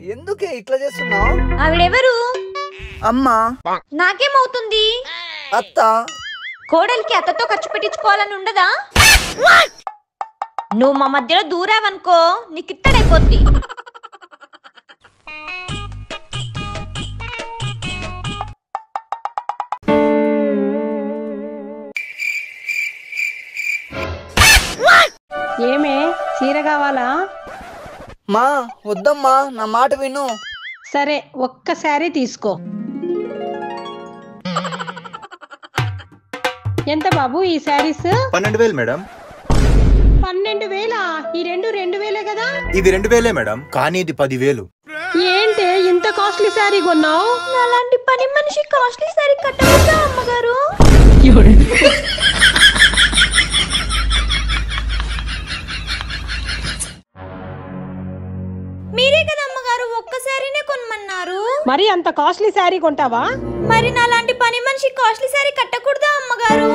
ఎందుకే ఇట్లా చేస్తున్నావు? ఆవిడెవరు? అమ్మా. నాకేమవుతుంది? అత్త. కోడలికి అత్తతో ఖర్చు పెట్టించుకోవాలని ఉండదా? నువ్వు మా మధ్యలో దూరావనుకో నీకు ఇత్తడైపోద్ది. ఏమే చీర కావాలా? మా వద్దమ్మా, నా మాట విను. సరే ఒక్క శారీ తీసుకో. ఎంత బాబు ఈ శారీస్? 12,000 మేడం. 12,000? ఈ రెండు 2,000 కదా? ఇవి 2,000 మేడం, కానీ ఇది 10,000. ఏంటి ఇంత కాస్ట్లీ శారీ కొన్నావు? అలాంటి పని మనిషి కాస్ట్లీ సారీ కట్టకూడదా అమ్మగారు? మీరే కదా అమ్మగారు ఒక్క సారీనే కొనమన్నారు. మరి అంత కాస్ట్లీ శారీ కొంటావా? మరి నాలాంటి పని మనిషి కాస్ట్లీ సారీ కట్టకూడదా అమ్మగారు?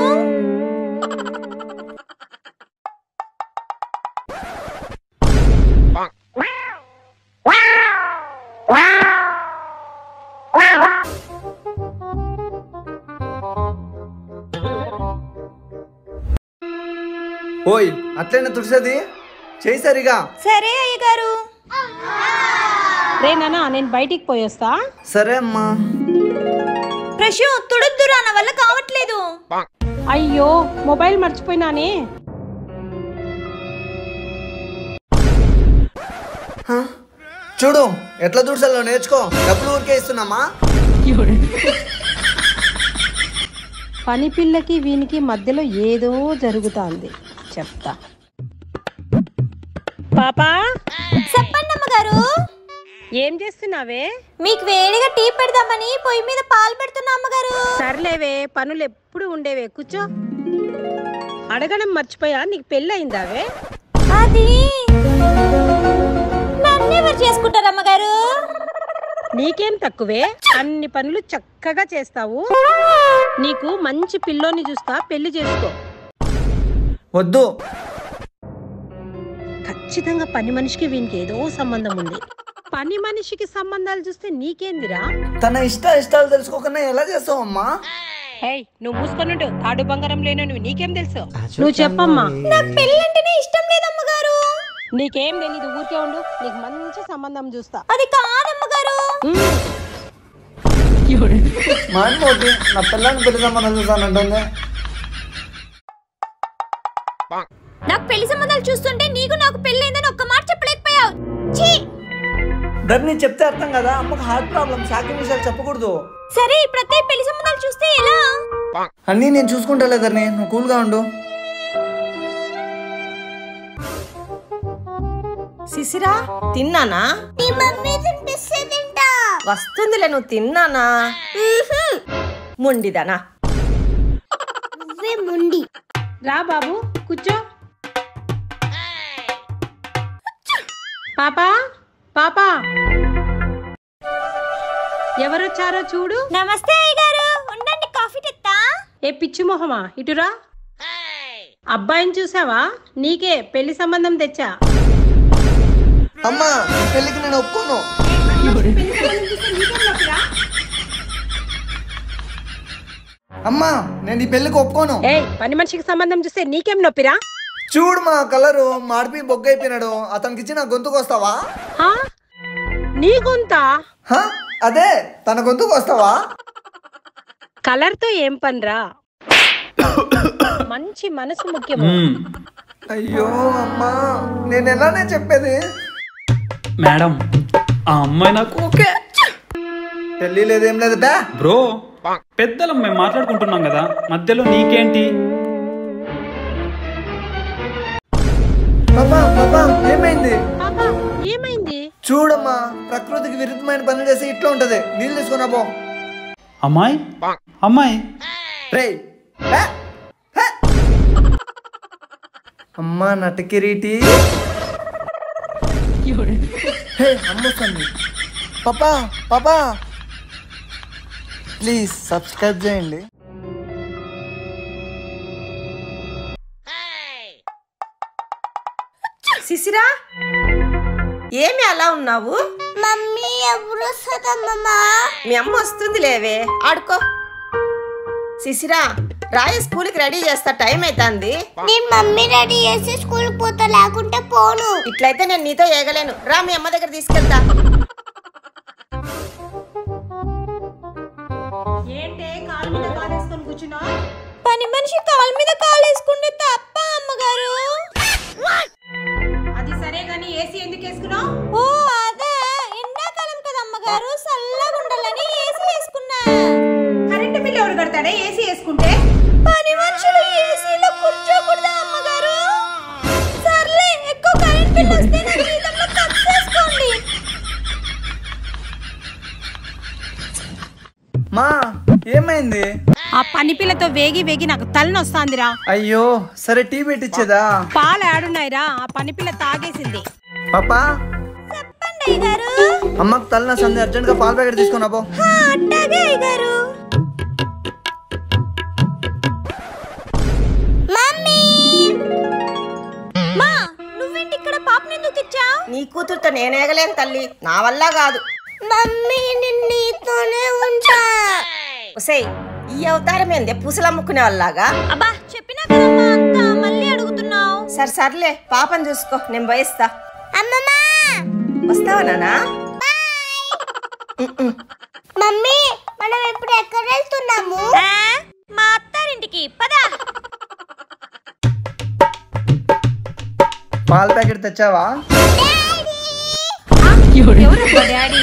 ఓయ్ అట్లైనా తుడిసేది చేయి సరిగా. సరే అయ్యగారు. రే నాన్న నేను బయటికి పోయొస్తా. సరే అమ్మా. ప్రశు తుడుద్దురా, నా వల్ల కావట్లేదు. అయ్యో మొబైల్ మర్చిపోయినానే. చూడు ఎట్లా తుడిసాలో నేర్చుకో. డబ్బులు ఊరికే ఇస్తున్నామా? పని పిల్లకి వీనికి మధ్యలో ఏదో జరుగుతాంది, చెప్తా. పాపా చెప్పండి అమ్మగారు. ఏం చేస్తున్నావే? మీకు వేడిగా టీ పెడదామని పొయ్యి మీద పాలు పెడుతున్నా అమ్మగారు. సర్లేవే, పనులు ఎప్పుడు ఉండేవే, కూర్చో. అడగడం మర్చిపోయా, నీకు పెళ్ళయిందావే? అది నన్నెవరు చేసుకుంటారు అమ్మగారు? నీకేం తక్కువే, అన్ని పనులు చక్కగా చేస్తావు. నీకు మంచి పిల్లోని చూస్తా, పెళ్లి చేసుకో. వద్దు. ఖచ్చితంగా పని మనిషికి వీనికి ఏదో సంబంధం ఉంది. పని మనిషికి సంబంధాలు చూస్తే నీకేందిరా? తన ఇష్టాలు తెలుసుకోకుండా ఎలా చేస్తావమ్మా? హే నువ్వు మూసుకొనుండు, తాడు బంగారం లేను నువ్వు, నీకేం తెలుసు? నువ్వు చెప్పమ్మా. నాకు పెళ్ళంటేనే ఇష్టం లేదమ్మగారు. నీకేం తెలీదు, ఊరికే ఉండు, నీకు మంచి సంబంధం చూస్తా. అది కాదమ్మగారు. మాట్లాడి నా పిల్లని పెళ్లి సంబంధం చూసానంటుంది. నాకు పెళ్లి సంబంధాలు చూస్తుంటే నీకు నాకు పెళ్ళైందని ఒక్క మాట చెప్పలేకపోయావు. ధర్ని చెప్తే అర్థం కదా. అమ్మకు హార్ట్ ప్రాబ్లం, షాకింగ్ విషయాలు చెప్పకూడదు. సరే ఇప్పుడు అత్తయ్య పెళ్లి సంబంధాలు చూస్తే ఎలా? అన్నీ నేను చూసుకుంటా ధర్ని, నువ్వు కూల్గా ఉండు. సిసిరా తిన్నానా? నీ మమ్మీ తినిపిస్తే తింటా. వస్తుందిలే, నువ్వు తిన్నానా? ముండిదనా? నువ్వే ముండి. రా బాబు కూర్చో. పాపా పాపా ఎవరొచ్చారో చూడు. నమస్తే అయ్యగారు, ఉండండి కాఫీ తెత్తా. ఏ పిచ్చి మొహమా, ఇటురా. అబ్బాయిని చూసావా? నీకే పెళ్లి సంబంధం తెచ్చా. అమ్మా ఈ పెళ్లికి నేను ఒప్పుకోను. అమ్మా నేను ఈ పెళ్లికి ఒప్పుకోను. ఏ పని మనిషికి సంబంధం చూస్తే నీకేం నొప్పిరా? చూడు మా కలరు మాడిపి బొగ్గ అయిపోయినాడు. అతనికి ఇచ్చి నా గొంతుకు వస్తావా? నీ గొంతా? అదే తన గొంతుకు వస్తావా? కలర్ తో ఏం పనిరా, మంచి మనసు ముఖ్యము. అయ్యో అమ్మా నేను ఎలానే చెప్పేది. మేడం ఆ అమ్మాయి నాకు ఓకే. పెళ్లి లేదేం లేదు బా. బ్రో పెద్దలం మేము మాట్లాడుకుంటున్నాం కదా, మధ్యలో నీకేంటి? పాపా పాపా ఏమైంది? పాపా ఏమైంది? చూడమ్మా ప్రకృతికి విరుద్ధమైన పనులు చేసి ఇట్లా ఉంటది. నీళ్ళు తీసుకున్నా పో. అమ్మాయి అమ్మాయి రేయ్ అమ్మా నటకిరీటి. అమ్మొస్తుంది. పాపా పాపా ప్లీజ్ సబ్స్క్రైబ్ చేయండి. సిసిరా ఏమి అలా ఉన్నావు? మమ్మీ ఎప్పుడు వస్తుందమ్మా? మీ అమ్మ వస్తుంది లేవే, ఆడుకో. శిశిరా రాయ స్కూల్కి రెడీ చేస్తా, టైం అవుతుంది. నేను మమ్మీ రెడీ చేసి స్కూల్ పోతా, లేకుంటే పోను. ఇట్లయితే నేను నీతో ఏగలేను, రా మీ అమ్మ దగ్గర తీసుకెళ్తా. ఏంటే కాలు మీద కాలేసుకొని కూర్చున్నావు? పని మనిషి కాలు మీద కాలు వేసుకుంటే తప్ప అమ్మగారు? అది సరే గాని ఏసీ ఎందుకు వేసుకున్నావు? ఓ అదే, ఎండాకాలం కదా అమ్మగారు, చల్లగా ఉండాలని ఏసీ వేసుకున్నా. కరెంట్ బిల్ ఎవరు కడతాడే ఏసీ వేసుకుంటే? పని మనుషులు ఏసీలో కూర్చోకూడదా అమ్మగారు? సర్లే, ఎక్కువ కరెంట్ బిల్ వస్తే నా జీతంలో కట్ చేసుకోండి. మా ఏమైంది? ఆ పని పిల్లతో వేగి వేగి నాకు తలనొస్తాందిరా. అయ్యో సరే టీ పెట్టించేదా? పాలు ఆడున్నాయిరా, ఆ పని పిల్ల తాగేసింది. పాపా చెప్పండి అయ్యగారు. అమ్మకు తలన సంది, అర్జెంట్ గా పాల ప్యాకెట్ తీసుకున్నా పో. అట్టాగే అయ్యగారు. మమ్మీ మా, నువ్వేంటి ఇక్కడ పాపని ఎందుకు తెచ్చావు? నీ కూతురుతో నేను ఏగలేను తల్లి, నా వల్ల కాదు. మమ్మీ నేను నీతోనే ఉంటా. ఒసేయ్, ఈ అవతారం ఏందే పూసలమ్ముకునే వాళ్ళలాగా? అబ్బా చెప్పినా కదమ్మా, అంతా మళ్ళీ అడుగుతున్నావు. సర్లే పాపని చూసుకో, నేను పోయిస్తా. అమ్మమ్మా వస్తావా నానా? మమ్మీ మనం ఇప్పుడు ఎక్కడ వెళ్తున్నాము? మా అత్తారింటికి పద. పాల ప్యాకెట్ తెచ్చావా? డాడీ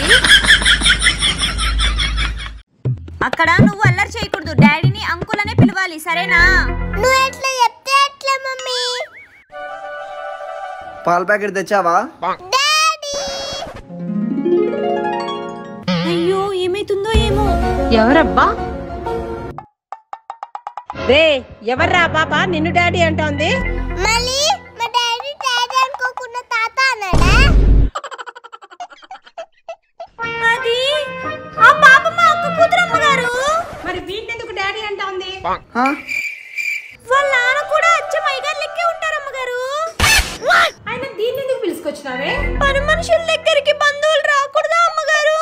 అక్కడ నువ్వు అల్లరి చేయకూడదు, డాడీని అంకుల్ అనే పిలవాలి, సరేనా? నువ్వు ఎట్లా చెప్తే అట్లా మమ్మీ. పాల ప్యాకెట్ తెచ్చావా? అయ్యో ఏమైతుందో ఏమో. ఎవరబ్బా? రే ఎవర్రా పాప నిన్ను డాడీ అంటోంది? మళ్ళీ మా డాడీ డాడీ అనుకోకుండా తాత అన్నాడా? అది ఆ పాప మా అక్క కూతురు అమ్మగారు. మరి వీటినెందుకు డాడీ అంటోంది? ఆ? వాళ్ళ నాన్న కూడా అచ్చం అయ్యగారు లెక్కే ఉంటారు అమ్మగారు. ఆయన దీన్ని ఎందుకు పిలుచుకొచ్చినావే? పని మనుషుల దగ్గరికి బంధువులు రాకూడదా అమ్మగారు?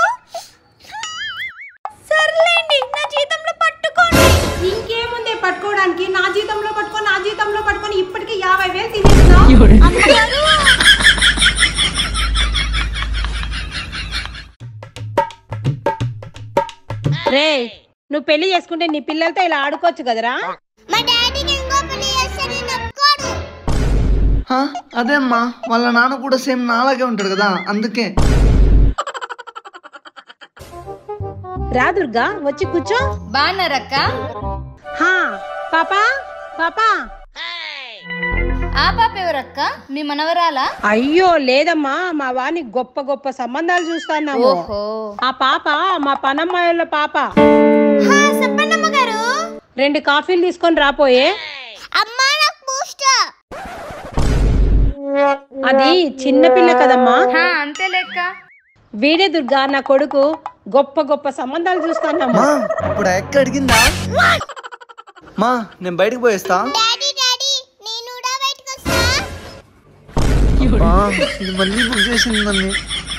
సర్లేండి, నా జీతంలో పట్టుకోండి. ఇంకేముంది పట్టుకోవడానికి? నా జీతంలో పట్టుకొని ఇప్పటికి 50,000 తినేస్తున్నావు. అమ్మగారు రే నువ్వు పెళ్లి చేసుకుంటే నీ పిల్లలతో ఇలా ఆడుకోవచ్చు కదరా? మా డాడీకి ఇంకో పెళ్లి చేస్తే నేను ఒప్పుకోను. ఆ? అదే అమ్మా, వాళ్ళ నాన్న కూడా సేమ్ నాలాగే ఉంటాడు కదా, అందుకే. రా దుర్గా, వచ్చి కూర్చో. బాగున్నారక్క? హా పాపా పాపా. ఆ పాప ఎవరక్క? మీ మనవరాలా? అయ్యో లేదమ్మా, మా వాని గొప్ప గొప్ప సంబంధాలు చూస్తున్నాము. ఓహో. ఆ పాప మా పనమ్మాయిల పాప. చెప్పండి అమ్మగారు. 2 కాఫీలు తీసుకొని రాపోయే. అమ్మా నాకు బూస్ట్. అది చిన్న పిల్ల కదమ్మా. అంతే లెక్క. వీడే దుర్గా నా కొడుకు, గొప్ప గొప్ప సంబంధాలు చూస్తున్నాము. మా ఇప్పుడు ఎక్క అడిగిందా? మా నేను బయటకు పోయేస్తా. డాడీ డాడీ నేను కూడా బయటికి వస్తా. ఆ, ఇది మళ్ళీ బుక్ చేసింది నన్ను.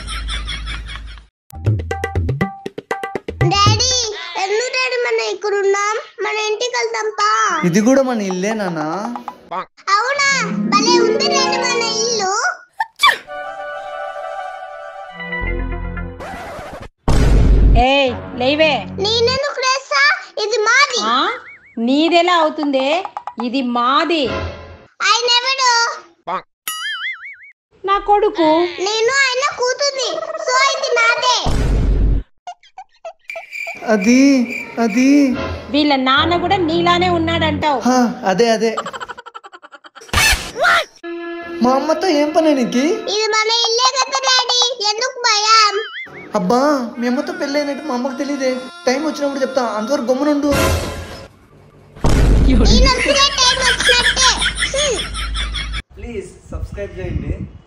డాడీ ఎందుకు డాడీ మనం ఇక్కడ ఉన్నాం? మన ఇంటికి వెళ్దాం పా. ఇది కూడా మన ఇల్లే నాన్న. అవునా, భలే ఉంది డాడీ మన ఇల్లు. ఏయ్ లేవే. నేనెందుకు లేస్తా? ఇది మాది. ఆ నీదెలా అవుతుందే? ఇది మాది. ఆయన ఎవడు? నా కొడుకు. నేను ఆయన కూతుర్ని, సో ఇది నాదే. అది అది వీళ్ళ నాన్న కూడా నీలానే ఉన్నాడంటావు. హా, అదే అదే. మా అమ్మతో ఏం పని నీకు? ఇది మన ఇల్లే కదా డాడీ, ఎందుకు భయం? అబ్బా మీ అమ్మతో పెళ్ళి అయినట్టు మా అమ్మకు తెలియదే. టైం వచ్చినప్పుడు చెప్తా, అంతవరకు గమ్మునుండు. నేను టైం వచ్చినట్టే. ప్లీజ్ సబ్స్క్రైబ్ చేయండి.